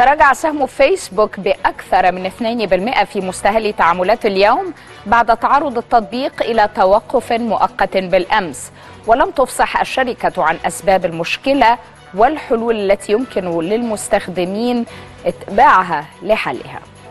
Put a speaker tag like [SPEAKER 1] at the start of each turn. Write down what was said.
[SPEAKER 1] تراجع سهم فيسبوك بأكثر من 2% في مستهل تعاملات اليوم بعد تعرض التطبيق إلى توقف مؤقت بالأمس، ولم تفصح الشركة عن أسباب المشكلة والحلول التي يمكن للمستخدمين اتباعها لحلها.